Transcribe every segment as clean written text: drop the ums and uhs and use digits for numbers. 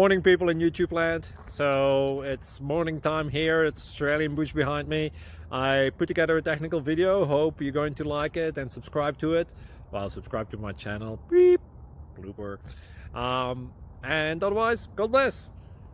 Morning, people in YouTube land. So it's morning time here. It's Australian bush behind me. I put together a technical video. Hope you're going to like it and subscribe to it. Well, subscribe to my channel. Beep. Blooper. And otherwise, God bless.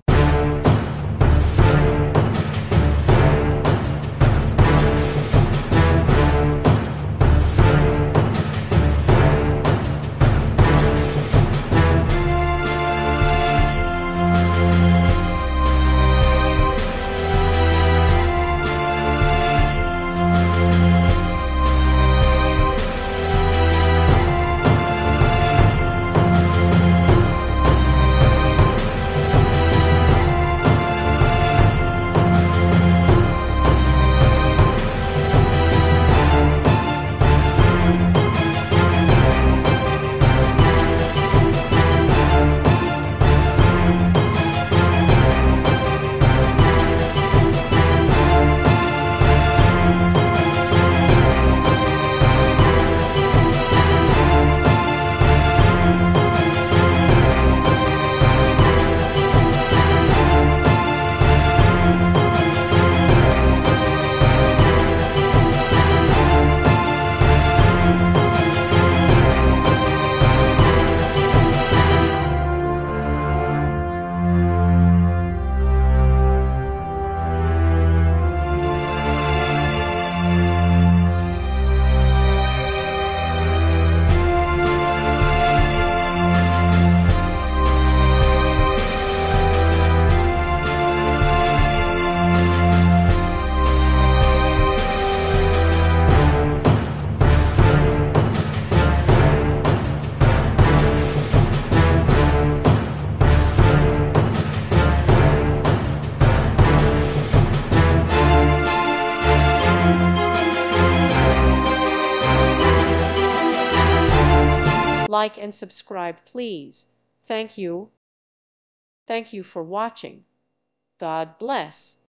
Like and subscribe, please. Thank you. Thank you for watching. God bless.